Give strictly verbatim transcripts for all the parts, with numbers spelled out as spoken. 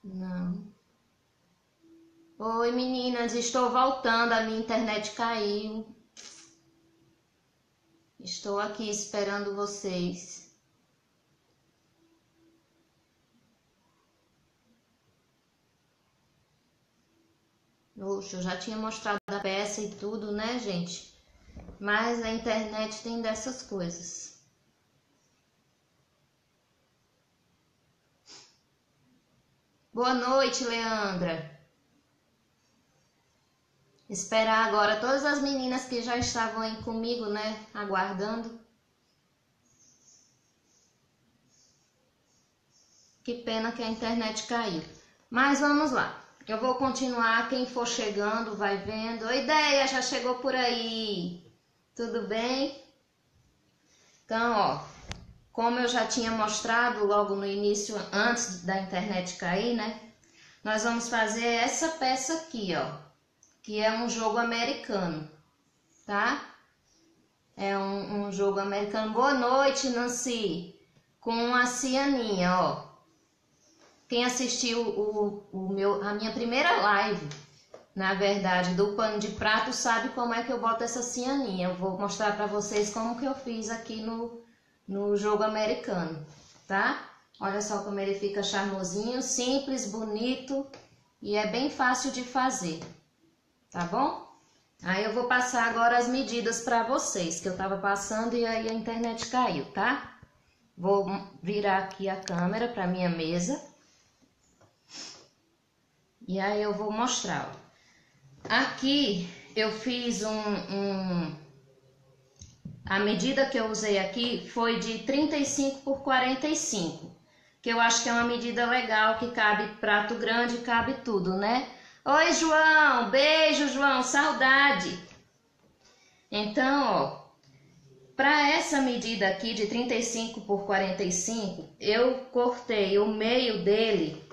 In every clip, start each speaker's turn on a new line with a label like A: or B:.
A: Não. Oi, meninas, estou voltando, a minha internet caiu. Estou aqui esperando vocês. Oxe, eu já tinha mostrado a peça e tudo, né, gente? Mas a internet tem dessas coisas. Boa noite, Leandra. Esperar agora todas as meninas que já estavam aí comigo, né, aguardando. Que pena que a internet caiu. Mas vamos lá. Eu vou continuar, quem for chegando vai vendo. Oi, Ideia, já chegou por aí. Tudo bem? Então, ó, como eu já tinha mostrado logo no início, antes da internet cair, né? Nós vamos fazer essa peça aqui, ó, que é um jogo americano, tá? É um, um jogo americano. Boa noite, Nancy, com a Cianinha, ó. Quem assistiu o, o meu, a minha primeira live, na verdade, do pano de prato, sabe como é que eu boto essa cianinha. Eu vou mostrar para vocês como que eu fiz aqui no, no jogo americano, tá? Olha só como ele fica charmosinho, simples, bonito e é bem fácil de fazer, tá bom? Aí eu vou passar agora as medidas para vocês, que eu tava passando e aí a internet caiu, tá? Vou virar aqui a câmera para minha mesa. E aí eu vou mostrar, ó. Aqui eu fiz um, um... A medida que eu usei aqui foi de trinta e cinco por quarenta e cinco. Que eu acho que é uma medida legal, que cabe prato grande, cabe tudo, né? Oi, João! Beijo, João! Saudade! Então, ó, para essa medida aqui de trinta e cinco por quarenta e cinco, eu cortei o meio dele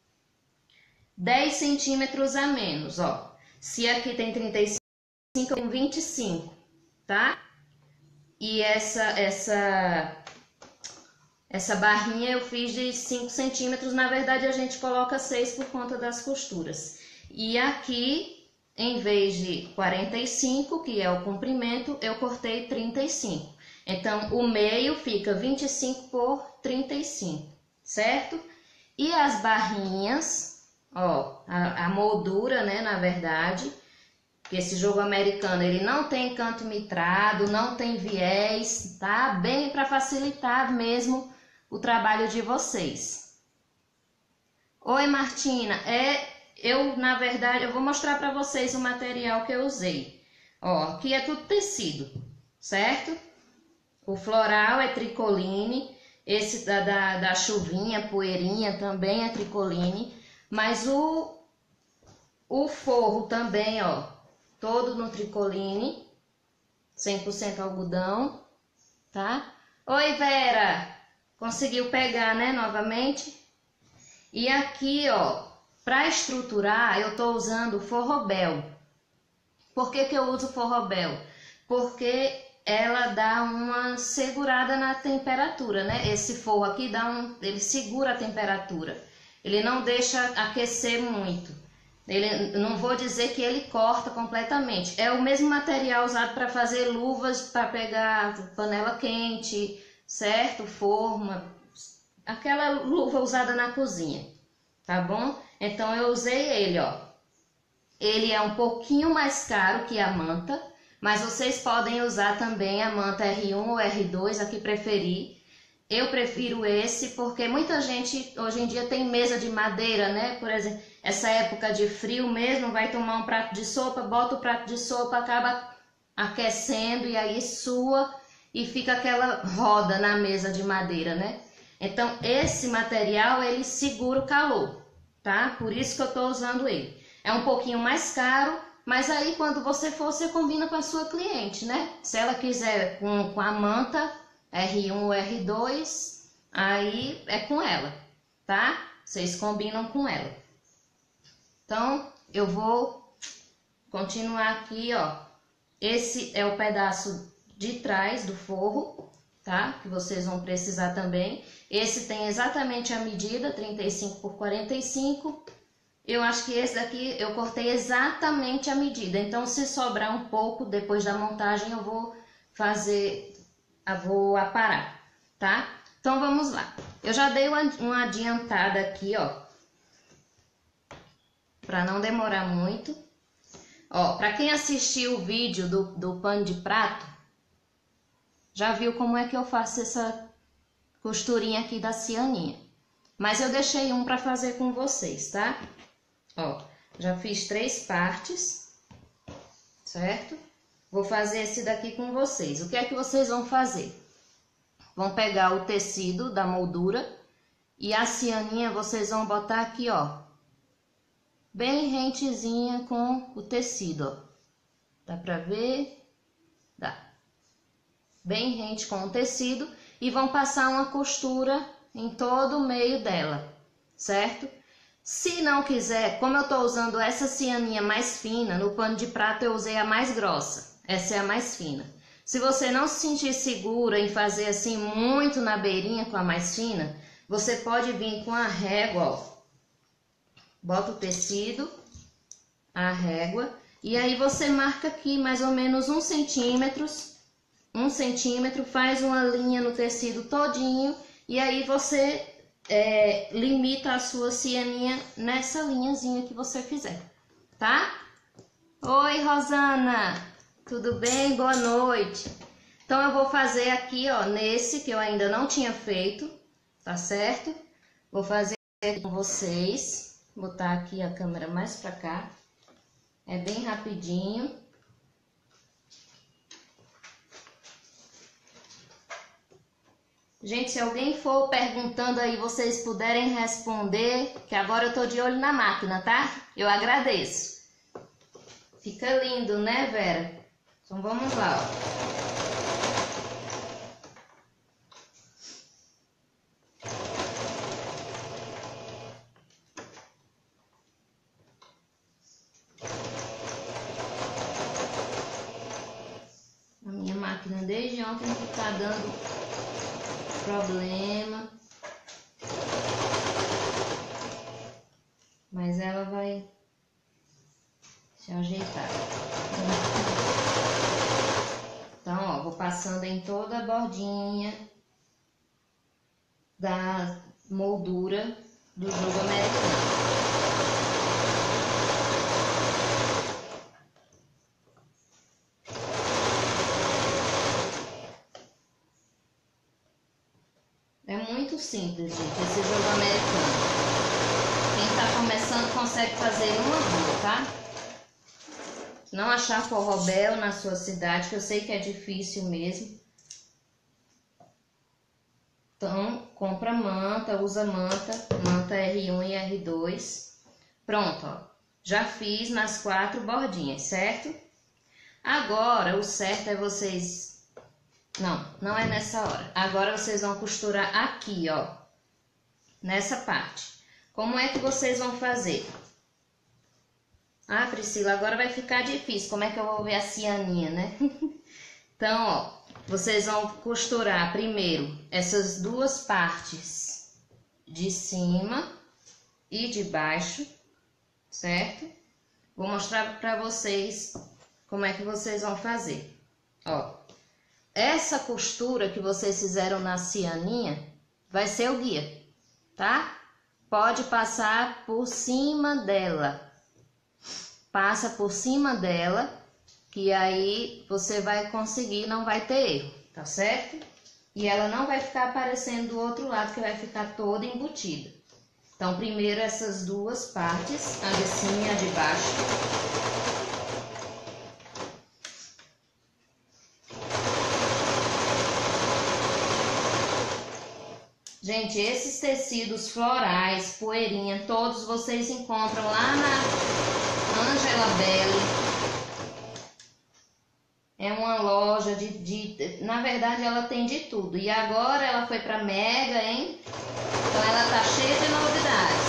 A: dez centímetros a menos, ó. Se aqui tem trinta e cinco, eu tenho vinte e cinco, tá? E essa, essa, essa barrinha eu fiz de cinco centímetros, na verdade a gente coloca seis por conta das costuras. E aqui, em vez de quarenta e cinco, que é o comprimento, eu cortei trinta e cinco. Então, o meio fica vinte e cinco por trinta e cinco, certo? E as barrinhas... Ó, a, a moldura, né, na verdade, que esse jogo americano, ele não tem canto mitrado, não tem viés, tá? Bem para facilitar mesmo o trabalho de vocês. Oi, Martina, é, eu, na verdade, eu vou mostrar para vocês o material que eu usei. Ó, aqui é tudo tecido, certo? O floral é tricoline, esse da, da, da chuvinha, poeirinha também é tricoline. Mas o, o forro também, ó, todo no tricoline, cem por cento algodão, tá? Oi, Vera! Conseguiu pegar, né, novamente? E aqui, ó, para estruturar, eu tô usando forrobel. Por que que eu uso forrobel? Porque ela dá uma segurada na temperatura, né? Esse forro aqui dá um, ele segura a temperatura. Ele não deixa aquecer muito. Ele, não vou dizer que ele corta completamente. É o mesmo material usado para fazer luvas, para pegar panela quente, certo? Forma. Aquela luva usada na cozinha, tá bom? Então eu usei ele, ó. Ele é um pouquinho mais caro que a manta, mas vocês podem usar também a manta R um ou R dois, a que preferir. Eu prefiro esse porque muita gente hoje em dia tem mesa de madeira, né? Por exemplo, essa época de frio mesmo, vai tomar um prato de sopa, bota o prato de sopa, acaba aquecendo e aí sua e fica aquela roda na mesa de madeira, né? Então, esse material, ele segura o calor, tá? Por isso que eu tô usando ele. É um pouquinho mais caro, mas aí quando você for, você combina com a sua cliente, né? Se ela quiser com, com a manta R um ou R dois, aí é com ela, tá? Vocês combinam com ela. Então, eu vou continuar aqui, ó. Esse é o pedaço de trás do forro, tá? Que vocês vão precisar também. Esse tem exatamente a medida, trinta e cinco por quarenta e cinco. Eu acho que esse daqui eu cortei exatamente a medida. Então, se sobrar um pouco depois da montagem, eu vou fazer, eu vou aparar, tá? Então, vamos lá. Eu já dei uma adiantada aqui, ó, para não demorar muito. Ó, para quem assistiu o vídeo do, do pano de prato, já viu como é que eu faço essa costurinha aqui da cianinha. Mas eu deixei um para fazer com vocês, tá? Ó, já fiz três partes, certo? Vou fazer esse daqui com vocês. O que é que vocês vão fazer? Vão pegar o tecido da moldura e a cianinha vocês vão botar aqui, ó, bem rentezinha com o tecido, ó. Dá pra ver? Dá. Bem rente com o tecido e vão passar uma costura em todo o meio dela, certo? Se não quiser, como eu tô usando essa cianinha mais fina, no pano de prato eu usei a mais grossa, essa é a mais fina. Se você não se sentir segura em fazer assim muito na beirinha com a mais fina, você pode vir com a régua, ó. Bota o tecido, a régua, e aí você marca aqui mais ou menos um centímetro, um centímetro, faz uma linha no tecido todinho, e aí você é, limita a sua cianinha nessa linhazinha que você fizer, tá? Oi, Rosana, tudo bem? Boa noite. Então, eu vou fazer aqui, ó, nesse que eu ainda não tinha feito, tá certo? Vou fazer com vocês. Botar aqui a câmera mais pra cá. É bem rapidinho. Gente, se alguém for perguntando aí, vocês puderem responder, que agora eu tô de olho na máquina, tá? Eu agradeço. Fica lindo, né, Vera? Então vamos lá, ó. Desde ontem que tá dando problema, mas ela vai se ajeitar. Então, ó, vou passando em toda a bordinha da moldura do jogo americano. Simples, gente, esse jogo americano. Quem tá começando consegue fazer uma boa, tá? Se não achar forrobel na sua cidade, que eu sei que é difícil mesmo, então compra manta, usa manta, manta R um e R dois. Pronto, ó. Já fiz nas quatro bordinhas, certo? Agora, o certo é vocês... Não, não é nessa hora. Agora vocês vão costurar aqui, ó. Nessa parte. Como é que vocês vão fazer? Ah, Priscila, agora vai ficar difícil. Como é que eu vou ver a cianinha, né? Então, ó. Vocês vão costurar primeiro essas duas partes de cima e de baixo, certo? Vou mostrar pra vocês como é que vocês vão fazer. Ó. Essa costura que vocês fizeram na cianinha vai ser o guia, tá? Pode passar por cima dela. Passa por cima dela, que aí você vai conseguir, não vai ter erro, tá certo? E ela não vai ficar aparecendo do outro lado, que vai ficar toda embutida. Então, primeiro essas duas partes, a de cima e a de baixo. Gente, esses tecidos florais, poeirinha, todos vocês encontram lá na Angela Belli. É uma loja de, de... Na verdade, ela tem de tudo. E agora ela foi pra Mega, hein? Então ela tá cheia de novidades.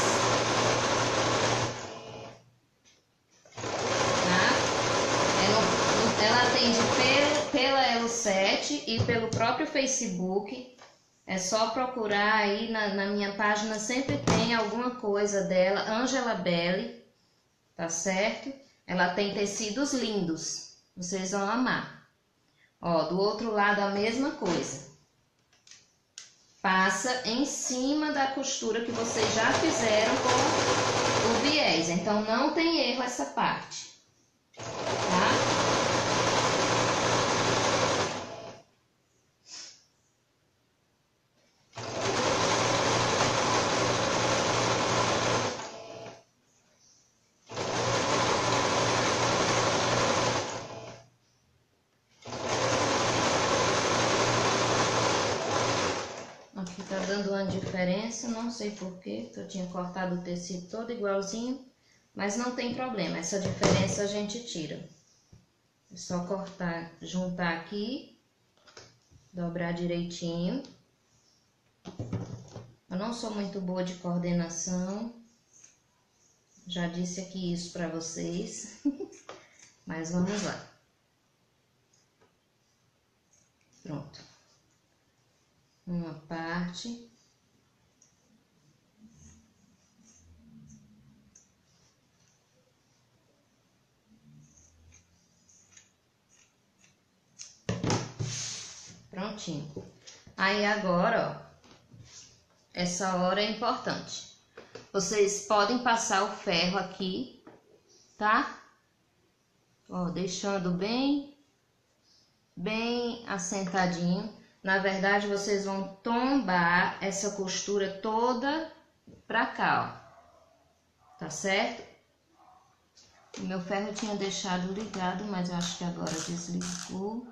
A: Tá? Ela, ela atende pela, pela Elo sete. internet e pelo próprio Facebook. É só procurar aí na, na minha página, sempre tem alguma coisa dela, Angela Belli, tá certo? Ela tem tecidos lindos, vocês vão amar. Ó, do outro lado a mesma coisa. Passa em cima da costura que vocês já fizeram com o viés, então não tem erro essa parte, tá? Aqui tá dando uma diferença, não sei porquê, que eu tinha cortado o tecido todo igualzinho, mas não tem problema, essa diferença a gente tira. É só cortar, juntar aqui, dobrar direitinho. Eu não sou muito boa de coordenação, já disse aqui isso pra vocês, mas vamos lá. Pronto. Uma parte. Prontinho. Aí agora, ó, essa hora é importante. Vocês podem passar o ferro aqui, tá? Ó, deixando bem, bem assentadinho. Na verdade, vocês vão tombar essa costura toda pra cá, ó. Tá certo? O meu ferro eu tinha deixado ligado, mas eu acho que agora desligou.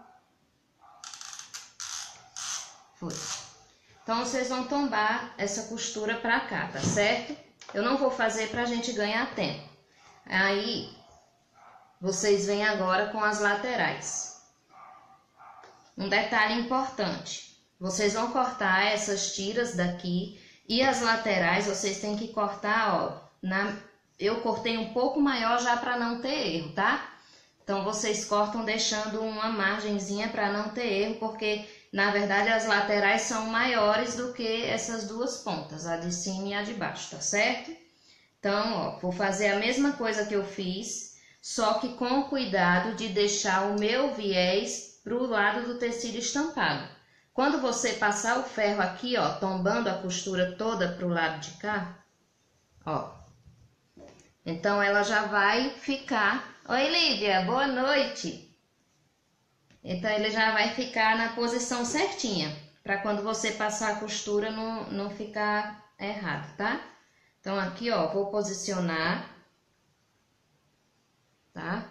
A: Foi. Então, vocês vão tombar essa costura pra cá, tá certo? Eu não vou fazer pra gente ganhar tempo. Aí, vocês vêm agora com as laterais. Um detalhe importante, vocês vão cortar essas tiras daqui e as laterais vocês têm que cortar, ó, na, eu cortei um pouco maior já para não ter erro, tá? Então vocês cortam deixando uma margenzinha para não ter erro, porque na verdade as laterais são maiores do que essas duas pontas, a de cima e a de baixo, tá certo? Então, ó, vou fazer a mesma coisa que eu fiz, só que com cuidado de deixar o meu viés para o lado do tecido estampado. Quando você passar o ferro aqui, ó, tombando a costura toda para o lado de cá, ó, então ela já vai ficar... Oi, Lívia, boa noite! Então ele já vai ficar na posição certinha, para quando você passar a costura não, não ficar errado, tá? Então aqui, ó, vou posicionar, tá?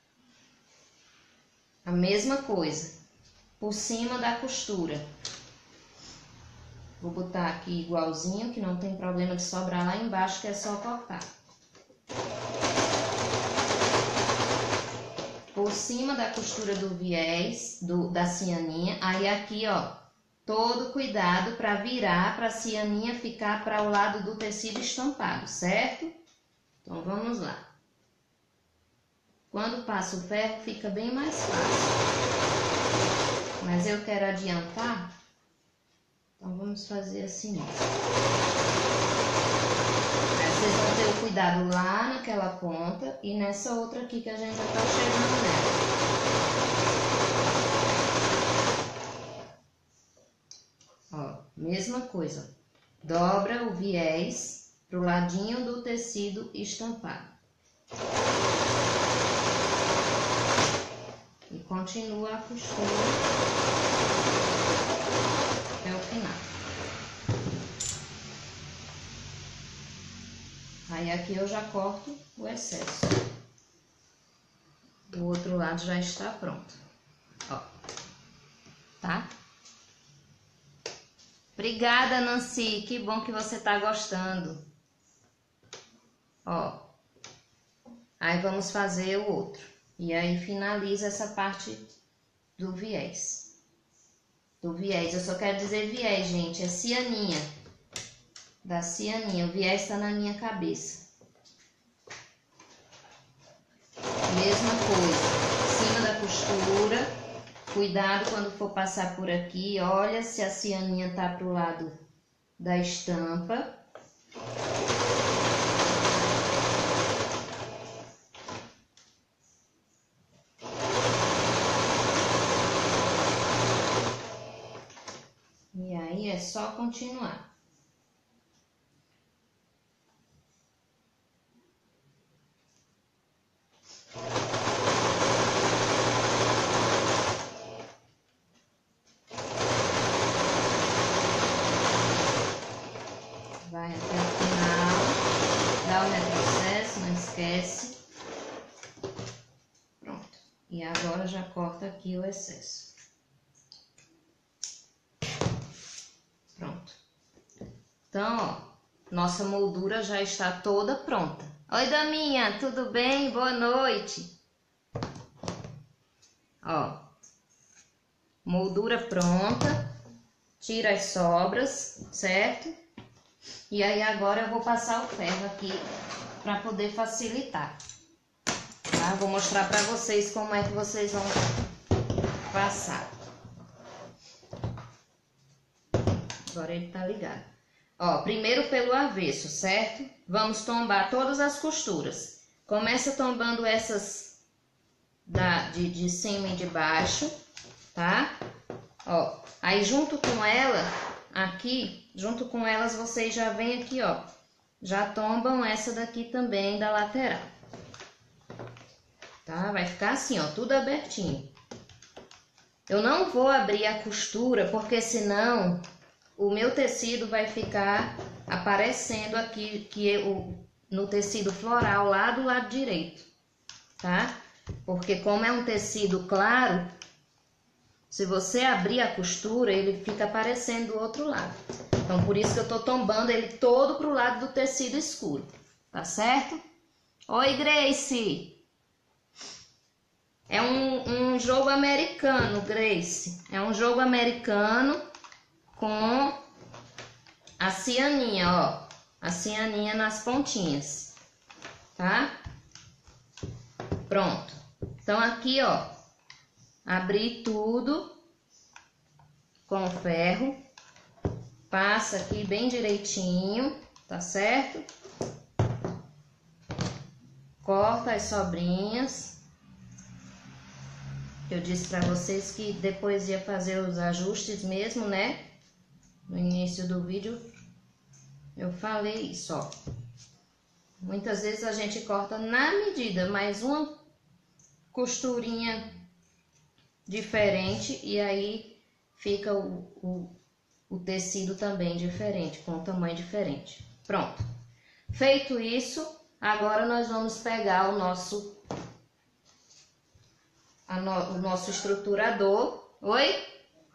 A: A mesma coisa, por cima da costura. Vou botar aqui igualzinho, que não tem problema de sobrar lá embaixo, que é só cortar. Por cima da costura do viés, do, da cianinha, aí aqui, ó, todo cuidado para virar, para a cianinha ficar para o lado do tecido estampado, certo? Então, vamos lá. Quando passa o ferro, fica bem mais fácil. Mas eu quero adiantar, então vamos fazer assim. Aí vocês vão ter o cuidado lá naquela ponta e nessa outra aqui que a gente já tá chegando nela. Ó, mesma coisa. Dobra o viés pro ladinho do tecido estampado. E continua a costura até o final. Aí aqui eu já corto o excesso. O outro lado já está pronto. Ó, tá? Obrigada, Nancy. Que bom que você tá gostando. Ó. Aí vamos fazer o outro. E aí finaliza essa parte do viés. Do viés, eu só quero dizer viés, gente, é cianinha. Da cianinha, o viés tá na minha cabeça. Mesma coisa, em cima da costura, Cuidado quando for passar por aqui, olha se a cianinha tá pro lado da estampa. E aí é só continuar. Vai até o final, dá o retrocesso, não esquece. Pronto. E agora já corta aqui o excesso. Pronto. Então, ó, nossa moldura já está toda pronta. Oi, Daminha, tudo bem? Boa noite. Ó, moldura pronta. Tira as sobras, certo? E aí agora eu vou passar o ferro aqui para poder facilitar. Tá? Vou mostrar para vocês como é que vocês vão passar. Agora ele tá ligado. Ó, primeiro pelo avesso, certo? Vamos tombar todas as costuras. Começa tombando essas da, de, de cima e de baixo, tá? Ó, aí junto com ela, aqui, junto com elas, vocês já vêm aqui, ó. Já tombam essa daqui também da lateral. Tá? Vai ficar assim, ó, tudo abertinho. Eu não vou abrir a costura, porque senão o meu tecido vai ficar aparecendo aqui que eu, no tecido floral lá do lado direito, tá? Porque como é um tecido claro, se você abrir a costura, ele fica aparecendo do outro lado. Então, por isso que eu tô tombando ele todo pro lado do tecido escuro, tá certo? Oi, Grace! É um, um jogo americano, Grace. É um jogo americano com a cianinha, ó. A cianinha nas pontinhas, tá? Pronto. Então, aqui, ó. Abri tudo com o ferro. Passa aqui bem direitinho, tá certo? Corta as sobrinhas. Eu disse pra vocês que depois ia fazer os ajustes mesmo, né? No início do vídeo eu falei isso, ó. Muitas vezes a gente corta na medida, mas uma costurinha diferente e aí fica o, o, o tecido também diferente, com um tamanho diferente. Pronto. Feito isso, agora nós vamos pegar o nosso, a no, o nosso estruturador. Oi?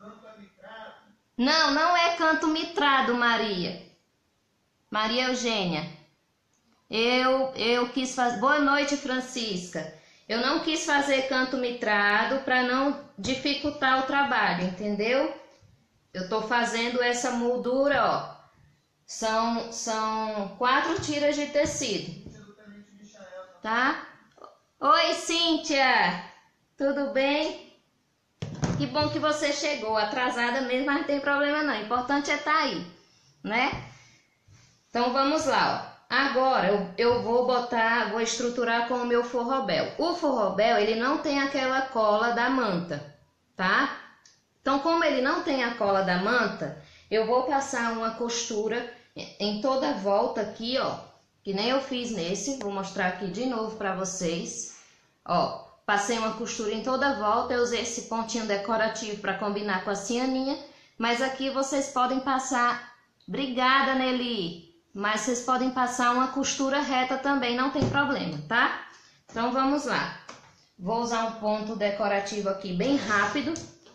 A: Não, não é canto mitrado, Maria. Maria Eugênia. Eu, eu quis fazer... Boa noite, Francisca. Eu não quis fazer canto mitrado para não dificultar o trabalho, entendeu? Eu tô fazendo essa moldura, ó. São, são quatro tiras de tecido. Tá? Oi, Cíntia. Tudo bem? Que bom que você chegou, atrasada mesmo, mas não tem problema não. O importante é estar aí, né? Então vamos lá, ó. Agora eu, eu vou botar, vou estruturar com o meu forrobel. O forrobel, ele não tem aquela cola da manta, tá? Então, como ele não tem a cola da manta, eu vou passar uma costura em toda a volta aqui, ó. Que nem eu fiz nesse, vou mostrar aqui de novo pra vocês. Ó, passei uma costura em toda a volta, eu usei esse pontinho decorativo para combinar com a cianinha. Mas aqui vocês podem passar, obrigada, Nelly. Mas vocês podem passar uma costura reta também, não tem problema, tá? Então, vamos lá. Vou usar um ponto decorativo aqui bem rápido,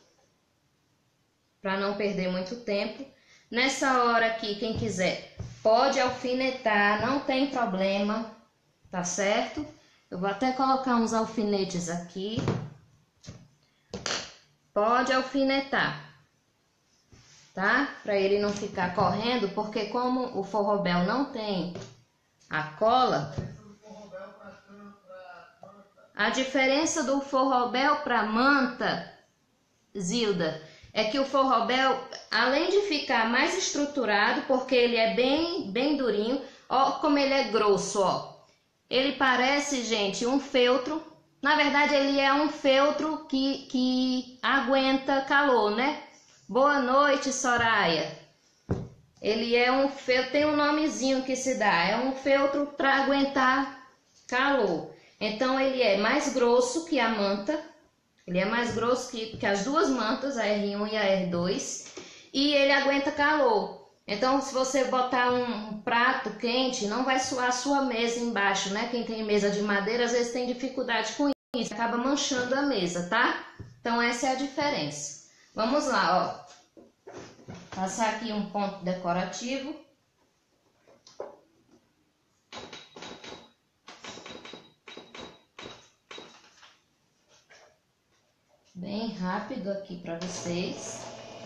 A: para não perder muito tempo. Nessa hora aqui, quem quiser, pode alfinetar, não tem problema, tá certo? Eu vou até colocar uns alfinetes aqui. Pode alfinetar. Tá? Para ele não ficar correndo, porque como o forrobel não tem a cola, a diferença do forrobel para manta Zilda, é que o forrobel, além de ficar mais estruturado, porque ele é bem, bem durinho, ó como ele é grosso, ó. Ele parece, gente, um feltro. Na verdade, ele é um feltro que, que aguenta calor, né? Boa noite, Soraya. Ele é um feltro, tem um nomezinho que se dá, é um feltro para aguentar calor. Então, ele é mais grosso que a manta. Ele é mais grosso que, que as duas mantas, a R um e a R dois, e ele aguenta calor. Então, se você botar um, um prato quente, não vai suar a sua mesa embaixo, né? Quem tem mesa de madeira, às vezes tem dificuldade com isso, acaba manchando a mesa, tá? Então, essa é a diferença. Vamos lá, ó. Passar aqui um ponto decorativo. Bem rápido aqui para vocês.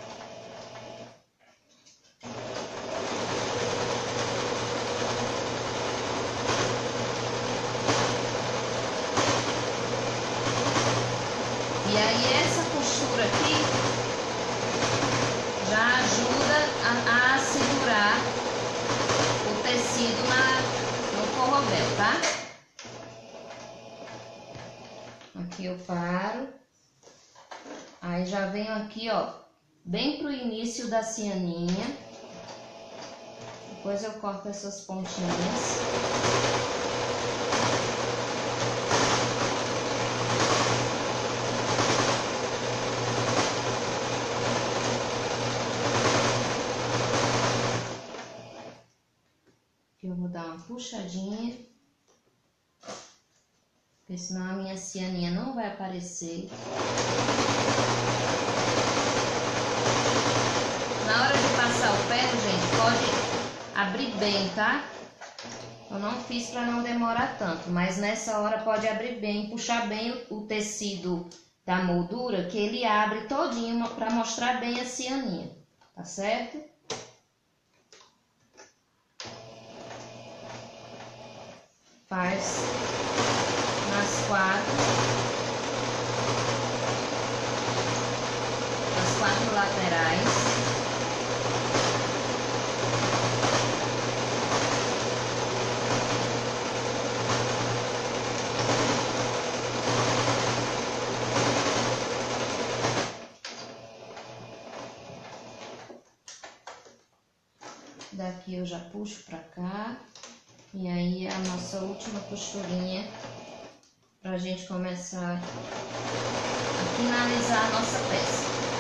A: E aí essa costura aqui já ajuda a, a segurar o tecido na, no forrobel, tá? Aqui eu paro. Aí já venho aqui, ó, bem pro início da cianinha. Depois eu corto essas pontinhas. Aqui eu vou dar uma puxadinha, porque senão a minha cianinha não vai aparecer. Na hora de passar o ferro, gente, pode abrir bem, tá? Eu não fiz para não demorar tanto, mas nessa hora pode abrir bem, puxar bem o, o tecido da moldura, que ele abre todinho para mostrar bem a cianinha, tá certo? Faz nas quatro, nas quatro laterais. Daqui eu já puxo pra cá. E aí a nossa última costurinha pra gente começar a finalizar a nossa peça.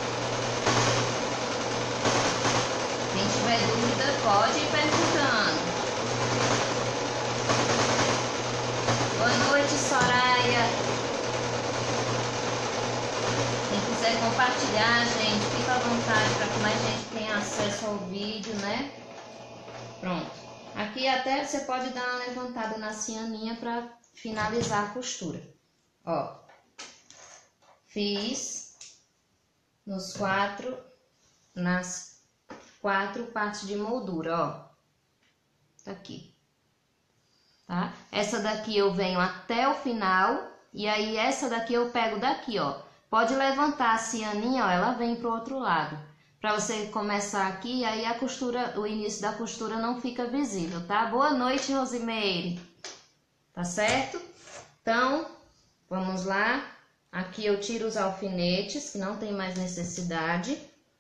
A: Quem tiver dúvida pode ir perguntando. Boa noite, Soraya. Quem quiser compartilhar, gente, fica à vontade para que mais gente tenha acesso ao vídeo, né? Pronto. Aqui até você pode dar uma levantada na cianinha para finalizar a costura. Ó, fiz nos quatro, nas quatro partes de moldura, ó. Tá aqui, tá? Essa daqui eu venho até o final e aí essa daqui eu pego daqui, ó. Pode levantar a cianinha, ó, ela vem pro outro lado. Para você começar aqui, aí a costura, o início da costura não fica visível, tá? Boa noite, Rosimeire. Tá certo? Então, vamos lá. Aqui eu tiro os alfinetes, que não tem mais necessidade.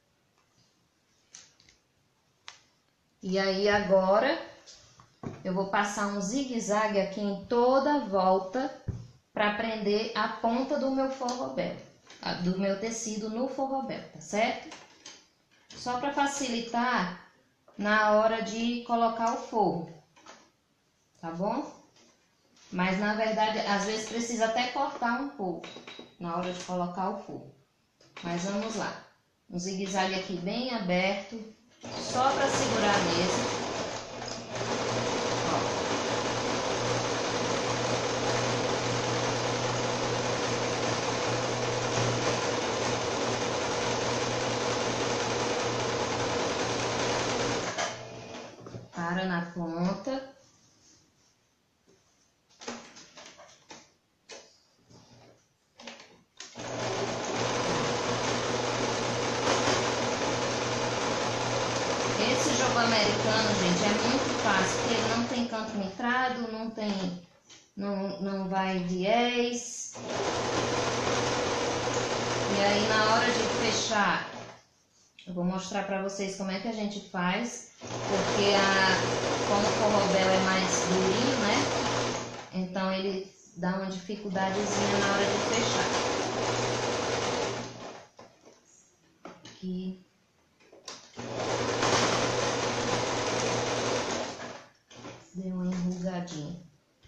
A: E aí agora, eu vou passar um zigue-zague aqui em toda a volta para prender a ponta do meu forrobel, do meu tecido no forrobel, tá certo? Só para facilitar na hora de colocar o forro, tá bom? Mas na verdade, às vezes precisa até cortar um pouco na hora de colocar o forro. Mas vamos lá. Um zigue-zague aqui bem aberto, só para segurar a mesa. Para na ponta. americano, gente, é muito fácil, porque ele não tem canto nitrado, não tem, não, não vai viés. E aí na hora de fechar, eu vou mostrar pra vocês como é que a gente faz, porque a, como o forrobel é mais durinho, né? Então ele dá uma dificuldadezinha na hora de fechar. Aqui. Deu uma enrugadinha.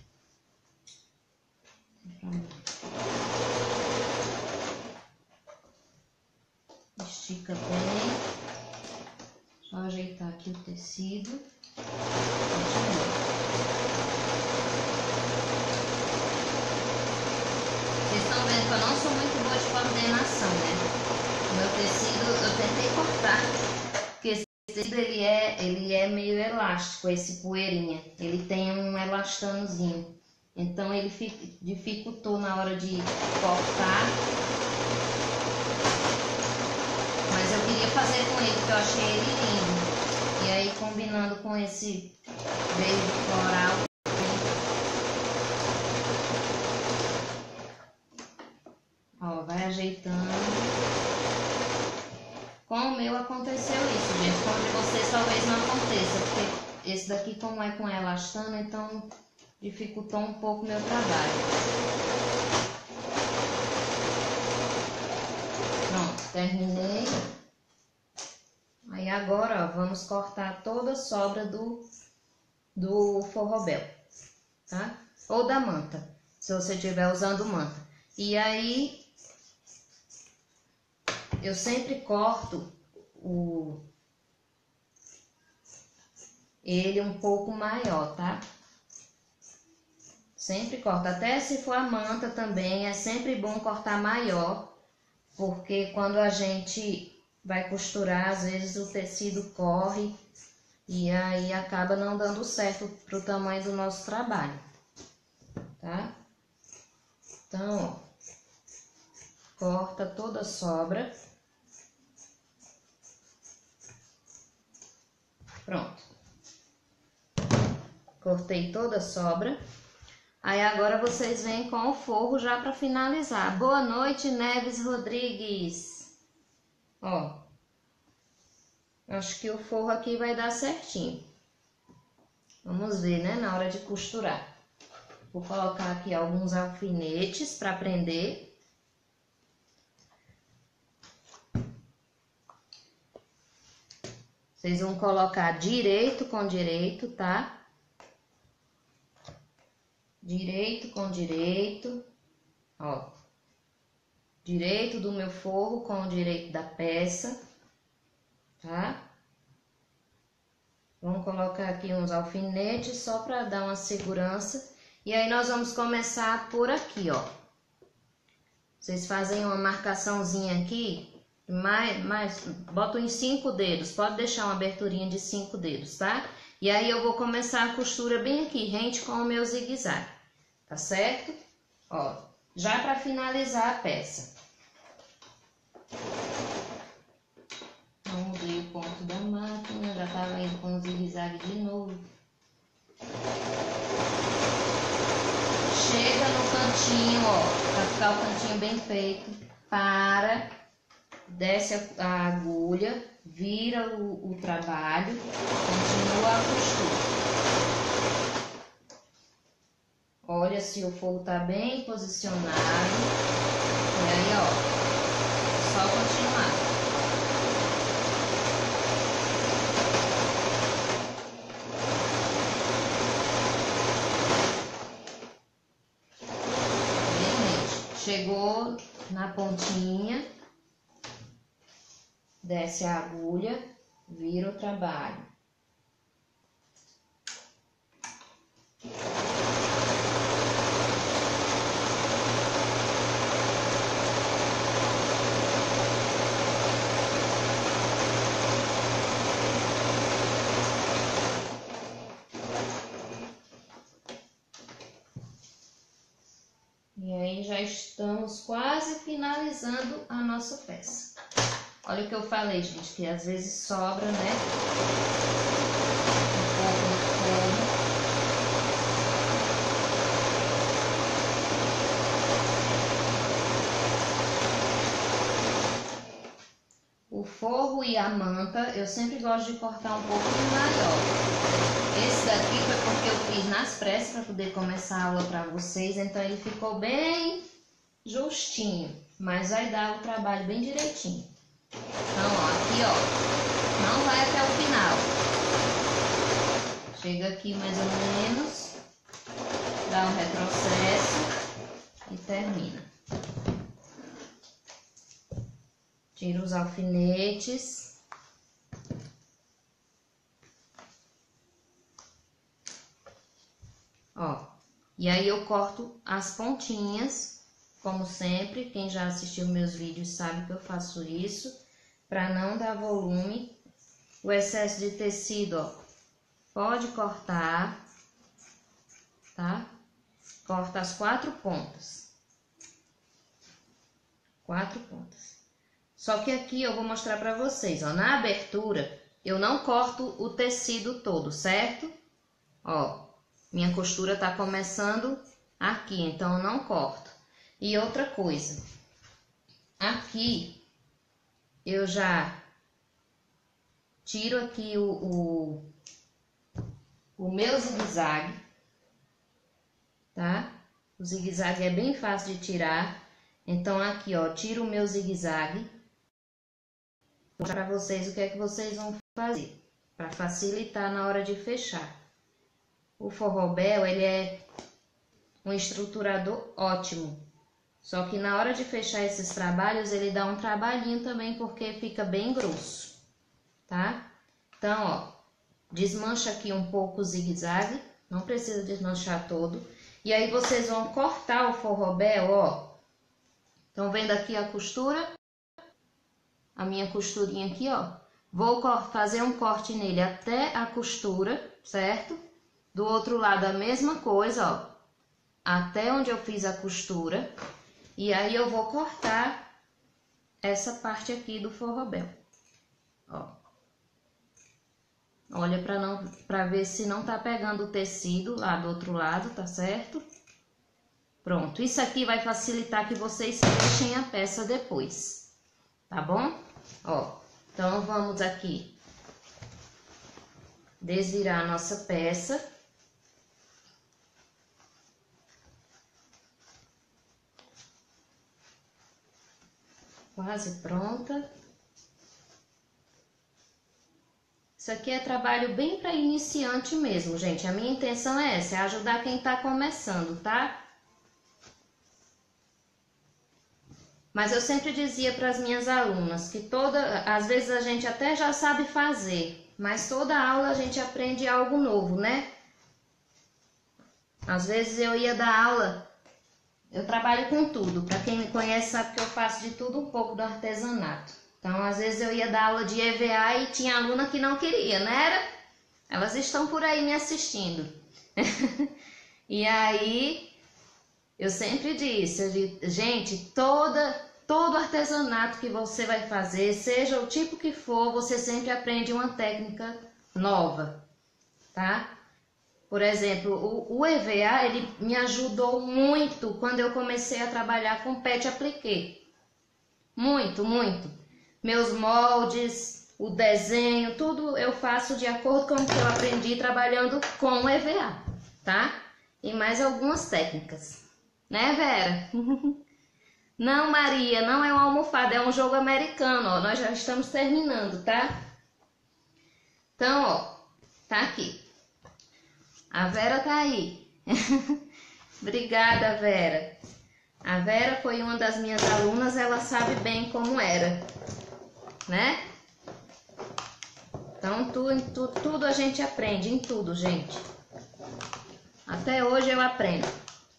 A: Estica bem. Só ajeitar aqui o tecido. Vocês estão vendo que eu não sou muito boa de coordenação, né? O meu tecido eu tentei cortar, porque esse tecido ele é, ele é meio elástico, esse poeirinha. Ele tem um elastanozinho. Então ele dificultou na hora de cortar. Mas eu queria fazer com ele, porque eu achei ele lindo. E aí combinando com esse verde floral. Ó, vai ajeitando. Com o meu aconteceu isso, gente. Com o de vocês talvez não aconteça, porque esse daqui, como é com elastano, então dificultou um pouco o meu trabalho. Pronto, terminei. Aí agora, ó, vamos cortar toda a sobra do, do forrobel, tá? Ou da manta, se você estiver usando manta. E aí, eu sempre corto o, ele um pouco maior, tá? Sempre corto, até se for a manta também, é sempre bom cortar maior, porque quando a gente vai costurar, às vezes o tecido corre e aí acaba não dando certo pro tamanho do nosso trabalho, tá? Então, ó, corta toda a sobra. Pronto. Cortei toda a sobra. Aí agora vocês vêm com o forro já para finalizar. Boa noite, Neves Rodrigues. Ó, acho que o forro aqui vai dar certinho. Vamos ver, né, na hora de costurar. Vou colocar aqui alguns alfinetes para prender. Vocês vão colocar direito com direito, tá? Direito com direito, ó. Direito do meu forro com o direito da peça, tá? Vamos colocar aqui uns alfinetes só para dar uma segurança. E aí nós vamos começar por aqui, ó. Vocês fazem uma marcaçãozinha aqui, mais, mais, botam em cinco dedos, pode deixar uma aberturinha de cinco dedos, tá? E aí eu vou começar a costura bem aqui, rente com o meu zigue-zague, tá certo? Ó, já para finalizar a peça. Não mudei o ponto da máquina, já tava indo com o zigue-zague de novo. Chega no cantinho, ó, pra ficar o cantinho bem feito, para, desce a, a agulha, vira o, o trabalho, continua a costura. Olha se o forro tá bem posicionado, e aí, ó, só continuar. Chegou na pontinha, desce a agulha, vira o trabalho. E aí já estamos quase finalizando a nossa peça. Olha o que eu falei, gente, que às vezes sobra, né? Um pouco no forno. O forro e a manta, eu sempre gosto de cortar um pouquinho maior. Esse daqui foi porque eu fiz nas pressas para poder começar a aula para vocês, então ele ficou bem justinho, mas vai dar o trabalho bem direitinho. Então, ó, aqui, ó, não vai até o final. Chega aqui mais ou menos, dá um retrocesso e termina. Tira os alfinetes. Ó, e aí eu corto as pontinhas. Como sempre, quem já assistiu meus vídeos sabe que eu faço isso, para não dar volume. O excesso de tecido, ó, pode cortar, tá? Corta as quatro pontas. Quatro pontas. Só que aqui eu vou mostrar para vocês, ó, na abertura, eu não corto o tecido todo, certo? Ó, minha costura tá começando aqui, então eu não corto. E outra coisa, aqui eu já tiro aqui o, o, o meu zigue-zague, tá? O zigue-zague é bem fácil de tirar, então aqui, ó, tiro o meu zigue-zague. Vou mostrar para vocês o que é que vocês vão fazer, para facilitar na hora de fechar. O forrobel, ele é um estruturador ótimo. Só que na hora de fechar esses trabalhos, ele dá um trabalhinho também, porque fica bem grosso, tá? Então, ó, desmancha aqui um pouco o zigue-zague, não precisa desmanchar todo. E aí vocês vão cortar o forrobel, ó. Estão vendo aqui a costura? A minha costurinha aqui, ó. Vou fazer um corte nele até a costura, certo? Do outro lado a mesma coisa, ó. Até onde eu fiz a costura. E aí eu vou cortar essa parte aqui do forrobel, ó. Olha para não, para ver se não tá pegando o tecido lá do outro lado, tá certo? Pronto, isso aqui vai facilitar que vocês fechem a peça depois, tá bom? Ó, então vamos aqui desvirar a nossa peça. Quase pronta. Isso aqui é trabalho bem para iniciante mesmo, gente. A minha intenção é essa, é ajudar quem tá começando, tá? Mas eu sempre dizia para as minhas alunas que toda, às vezes a gente até já sabe fazer, mas toda aula a gente aprende algo novo, né? Às vezes eu ia dar aula. Eu trabalho com tudo, para quem me conhece sabe que eu faço de tudo um pouco do artesanato. Então, às vezes eu ia dar aula de E V A e tinha aluna que não queria, não era? Elas estão por aí me assistindo. E aí, eu sempre disse, eu digo, gente, toda, todo artesanato que você vai fazer, seja o tipo que for, você sempre aprende uma técnica nova, tá? Por exemplo, o, o E V A, ele me ajudou muito quando eu comecei a trabalhar com pet appliqué. Muito, muito. Meus moldes, o desenho, tudo eu faço de acordo com o que eu aprendi trabalhando com o E V A, tá? E mais algumas técnicas. Né, Vera? Não, Maria, não é uma almofada, é um jogo americano, ó. Nós já estamos terminando, tá? Então, ó, tá aqui. A Vera tá aí. Obrigada, Vera. A Vera foi uma das minhas alunas, ela sabe bem como era, né? Então, tu, tu, tudo a gente aprende, em tudo, gente. Até hoje eu aprendo.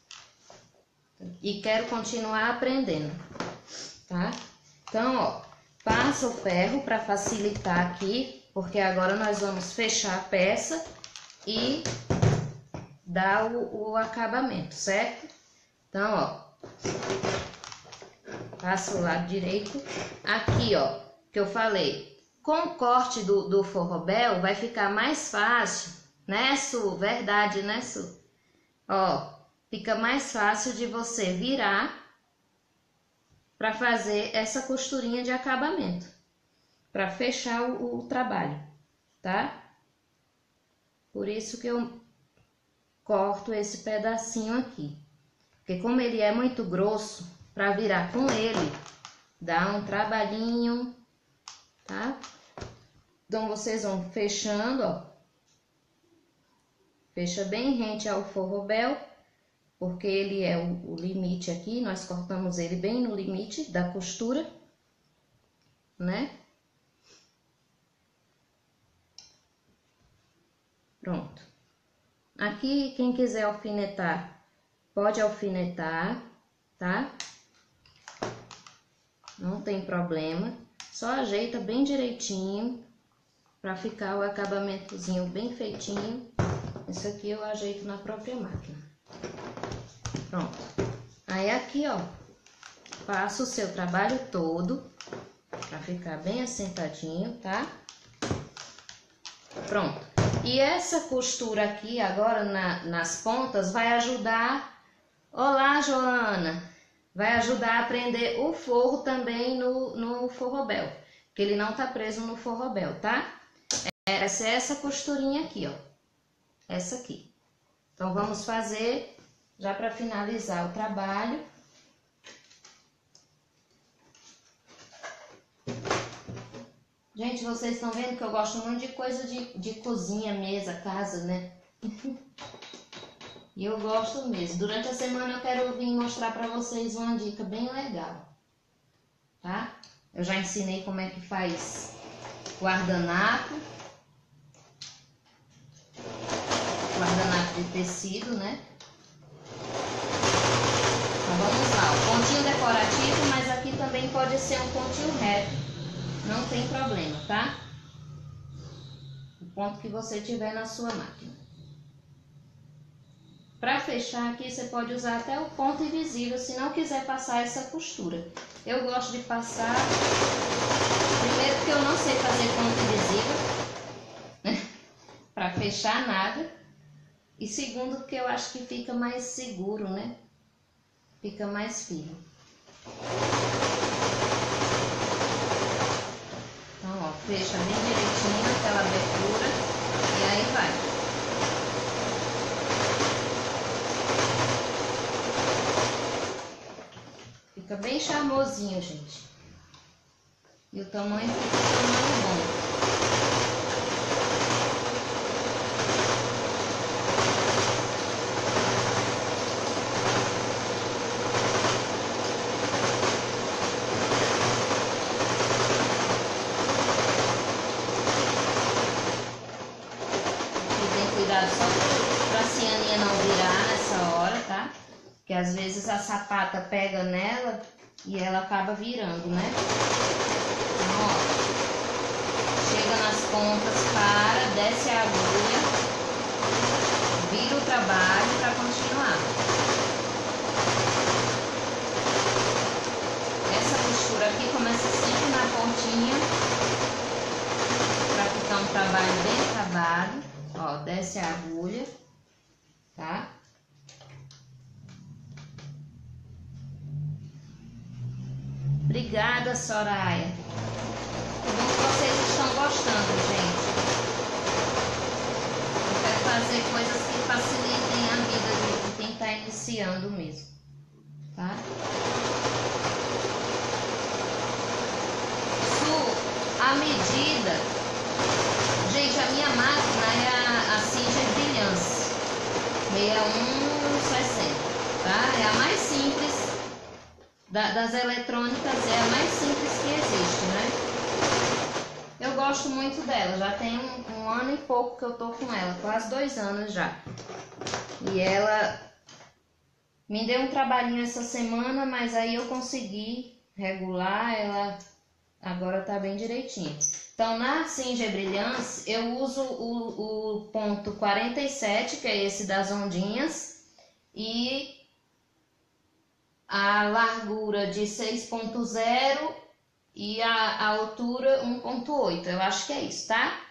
A: E quero continuar aprendendo, tá? Então, ó, passa o ferro para facilitar aqui, porque agora nós vamos fechar a peça e dar o, o acabamento, certo? Então, ó, passa o lado direito. Aqui, ó, que eu falei, com o corte do, do forrobel vai ficar mais fácil, né, Su? Verdade, né, Su? Ó, fica mais fácil de você virar para fazer essa costurinha de acabamento, para fechar o, o trabalho, tá? Por isso que eu corto esse pedacinho aqui, porque como ele é muito grosso, para virar com ele dá um trabalhinho, tá? Então vocês vão fechando, ó, fecha bem rente ao forrobel, porque ele é o, o limite aqui, nós cortamos ele bem no limite da costura, né? Pronto. Aqui, quem quiser alfinetar, pode alfinetar, tá? Não tem problema. Só ajeita bem direitinho, pra ficar o acabamentozinho bem feitinho. Isso aqui eu ajeito na própria máquina. Pronto. Aí aqui, ó, faça o seu trabalho todo, pra ficar bem assentadinho, tá? Pronto. E essa costura aqui, agora na, nas pontas, vai ajudar... Olá, Joana! Vai ajudar a prender o forro também no, no forrobel, que ele não tá preso no forrobel, tá? Essa é essa costurinha aqui, ó. Essa aqui. Então, vamos fazer, já para finalizar o trabalho. Gente, vocês estão vendo que eu gosto muito de coisa de, de cozinha, mesa, casa, né? E eu gosto mesmo. Durante a semana eu quero vir mostrar para vocês uma dica bem legal, tá? Eu já ensinei como é que faz guardanapo. Guardanapo de tecido, né? Então vamos lá, o pontinho decorativo, mas aqui também pode ser um pontinho reto, não tem problema, tá? O ponto que você tiver na sua máquina. Para fechar aqui, você pode usar até o ponto invisível, se não quiser passar essa costura. Eu gosto de passar, primeiro porque eu não sei fazer ponto invisível, para fechar nada. E segundo, porque eu acho que fica mais seguro, né? Fica mais firme. Então, ó, fecha bem direitinho aquela abertura e aí vai. Fica bem charmosinho, gente. E o tamanho fica um tamanho bom. Só para a cianinha não virar nessa hora, tá? Porque às vezes a sapata pega nela e ela acaba virando, né? Então, ó, chega nas pontas, para, desce a agulha, vira o trabalho para continuar. Essa costura aqui começa sempre na pontinha para ficar um trabalho bem acabado. Ó, desce a agulha, tá? Obrigada, Soraya. Que bom que vocês estão gostando, gente. Eu quero fazer coisas que facilitem a vida de quem tá iniciando mesmo, tá? Su, a medida... Gente, a minha máquina é a, a Singer Brilhance sessenta e um sessenta, tá? É a mais simples da, das eletrônicas, é a mais simples que existe, né? Eu gosto muito dela, já tem um, um ano e pouco que eu tô com ela, quase dois anos já. E ela me deu um trabalhinho essa semana, mas aí eu consegui regular, ela agora tá bem direitinho. Então, na Singer Brilhance, eu uso o, o ponto quarenta e sete, que é esse das ondinhas, e a largura de seis ponto zero e a, a altura um ponto oito. Eu acho que é isso, tá?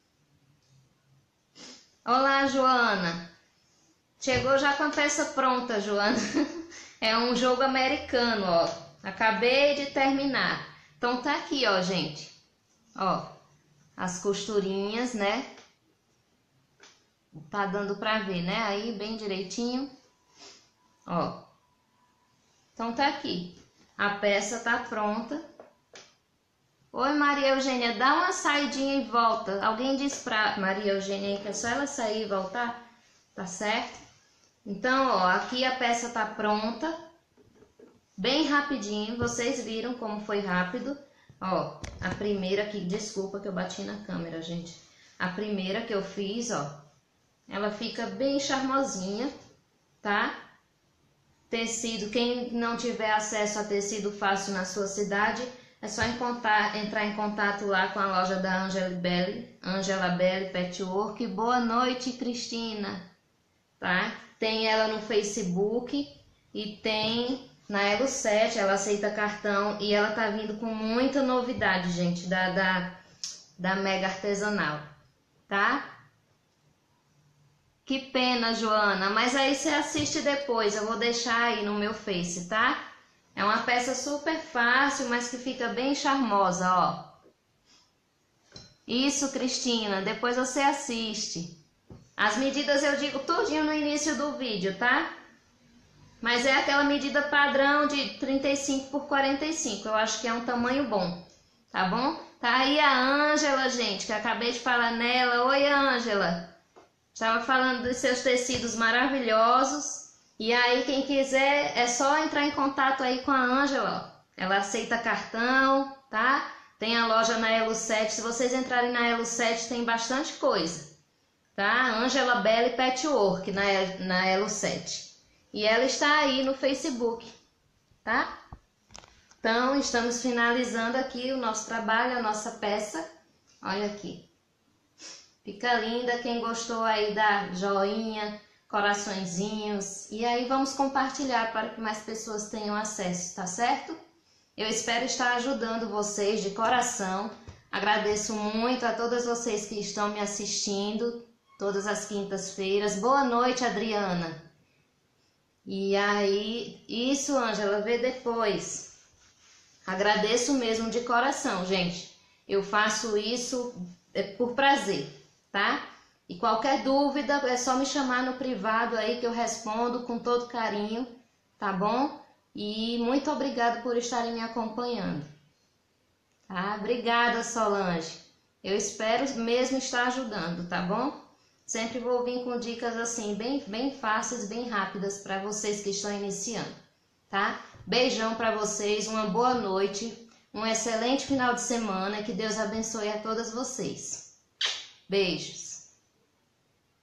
A: Olá, Joana. Chegou já com a peça pronta, Joana. É um jogo americano, ó. Acabei de terminar. Então tá aqui, ó, gente. Ó, as costurinhas, né? Tá dando pra ver, né? Aí, bem direitinho. Ó. Então tá aqui. A peça tá pronta. Oi, Maria Eugênia, dá uma saidinha e volta. Alguém disse pra Maria Eugênia aí que é só ela sair e voltar? Tá certo? Então, ó, aqui a peça tá pronta. Bem rapidinho. Vocês viram como foi rápido. Ó, a primeira aqui, desculpa que eu bati na câmera, gente. A primeira que eu fiz, ó, ela fica bem charmosinha, tá? Tecido, quem não tiver acesso a tecido fácil na sua cidade, é só encontrar, entrar em contato lá com a loja da Angela Belli, Angela Belli Patchwork. Boa noite, Cristina, tá? Tem ela no Facebook e tem na Elo sete, ela aceita cartão e ela tá vindo com muita novidade, gente, da, da, da Mega Artesanal, tá? Que pena, Joana, mas aí você assiste depois, eu vou deixar aí no meu Face, tá? É uma peça super fácil, mas que fica bem charmosa, ó. Isso, Cristina, depois você assiste. As medidas eu digo tudinho no início do vídeo, tá? Mas é aquela medida padrão de trinta e cinco por quarenta e cinco, eu acho que é um tamanho bom, tá bom? Tá aí a Ângela, gente, que eu acabei de falar nela. Oi, Ângela. Estava falando dos seus tecidos maravilhosos. E aí, quem quiser, é só entrar em contato aí com a Ângela, ó. Ela aceita cartão, tá? Tem a loja na Elo sete. Se vocês entrarem na Elo sete, tem bastante coisa, tá? Angela Belli Patchwork na, na Elo sete. E ela está aí no Facebook, tá? Então, estamos finalizando aqui o nosso trabalho, a nossa peça. Olha aqui. Fica linda. Quem gostou aí, dá joinha, coraçõezinhos. E aí vamos compartilhar para que mais pessoas tenham acesso, tá certo? Eu espero estar ajudando vocês de coração. Agradeço muito a todas vocês que estão me assistindo todas as quintas-feiras. Boa noite, Adriana. E aí, isso, Ângela, vê depois. Agradeço mesmo de coração, gente. Eu faço isso por prazer, tá? E qualquer dúvida é só me chamar no privado aí que eu respondo com todo carinho, tá bom? E muito obrigada por estarem me acompanhando. Tá? Obrigada, Solange. Eu espero mesmo estar ajudando, tá bom? Sempre vou vir com dicas assim, bem, bem fáceis, bem rápidas para vocês que estão iniciando, tá? Beijão para vocês, uma boa noite, um excelente final de semana, que Deus abençoe a todas vocês. Beijos!